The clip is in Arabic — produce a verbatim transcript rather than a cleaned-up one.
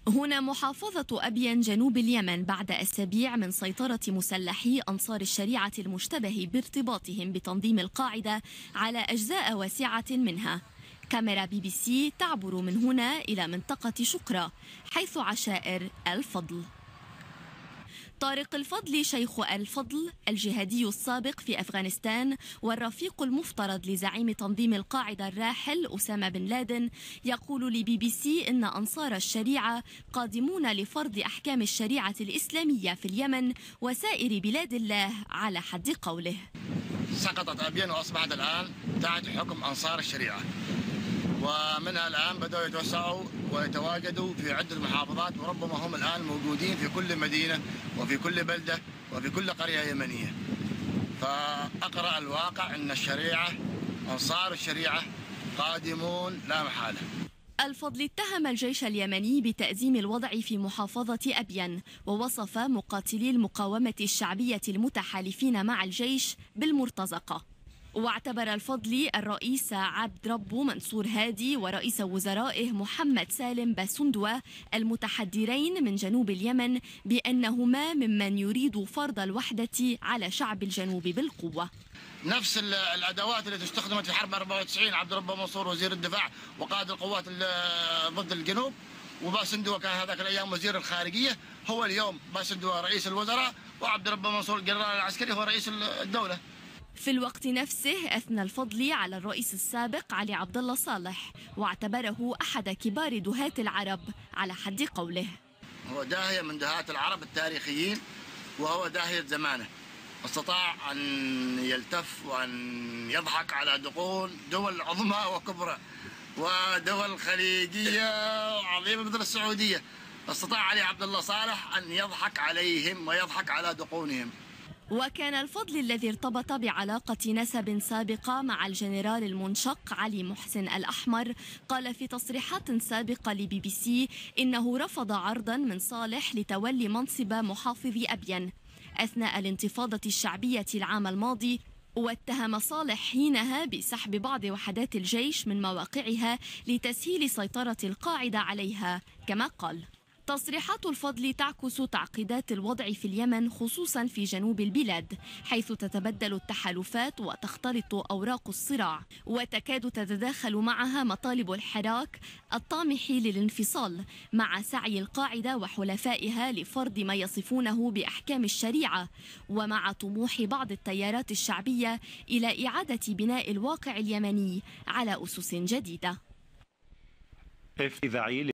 هنا محافظة أبين جنوب اليمن بعد أسابيع من سيطرة مسلحي أنصار الشريعة المشتبه بارتباطهم بتنظيم القاعدة على أجزاء واسعة منها. كاميرا بي بي سي تعبر من هنا إلى منطقة شقرة حيث عشائر الفضل. طارق الفضل شيخ الفضل الجهادي السابق في أفغانستان والرفيق المفترض لزعيم تنظيم القاعدة الراحل أسامة بن لادن يقول لبي بي سي إن أنصار الشريعة قادمون لفرض أحكام الشريعة الإسلامية في اليمن وسائر بلاد الله على حد قوله. سقطت أبين وأصبحت الآن تحت حكم أنصار الشريعة، ومنها الآن بدأوا يتوسعوا ويتواجدوا في عدة محافظات، وربما هم الآن موجودين في كل مدينة وفي كل بلدة وفي كل قرية يمنية. فأقرأ الواقع أن الشريعة أنصار الشريعة قادمون لا محالة. الفضل اتهم الجيش اليمني بتأزيم الوضع في محافظة أبين، ووصف مقاتلي المقاومة الشعبية المتحالفين مع الجيش بالمرتزقة. واعتبر الفضل الرئيس عبد ربه منصور هادي ورئيس وزرائه محمد سالم باسندوة المتحدرين من جنوب اليمن بأنهما ممن يريد فرض الوحدة على شعب الجنوب بالقوة. نفس الأدوات التي استخدمت في حرب أربعة وتسعين، عبد ربه منصور وزير الدفاع وقائد القوات ضد الجنوب، وباسندوة كان هذاك الأيام وزير الخارجية، هو اليوم باسندوة رئيس الوزراء، وعبد ربه منصور الجنرال العسكري هو رئيس الدولة. في الوقت نفسه أثنى الفضل على الرئيس السابق علي عبد الله صالح واعتبره أحد كبار دهاة العرب على حد قوله. هو داهية من دهاة العرب التاريخيين، وهو داهية زمانه، استطاع أن يلتف وأن يضحك على دقون دول عظمى وكبرى ودول خليجية عظيمة مثل السعودية. استطاع علي عبد الله صالح أن يضحك عليهم ويضحك على دقونهم. وكان الفضل الذي ارتبط بعلاقة نسب سابقة مع الجنرال المنشق علي محسن الأحمر قال في تصريحات سابقة لبي بي سي إنه رفض عرضا من صالح لتولي منصب محافظ أبين أثناء الانتفاضة الشعبية العام الماضي، واتهم صالح حينها بسحب بعض وحدات الجيش من مواقعها لتسهيل سيطرة القاعدة عليها. كما قال: تصريحات الفضل تعكس تعقيدات الوضع في اليمن خصوصا في جنوب البلاد، حيث تتبدل التحالفات وتختلط أوراق الصراع وتكاد تتداخل معها مطالب الحراك الطامح للانفصال مع سعي القاعدة وحلفائها لفرض ما يصفونه بأحكام الشريعة، ومع طموح بعض التيارات الشعبية إلى إعادة بناء الواقع اليمني على أسس جديدة.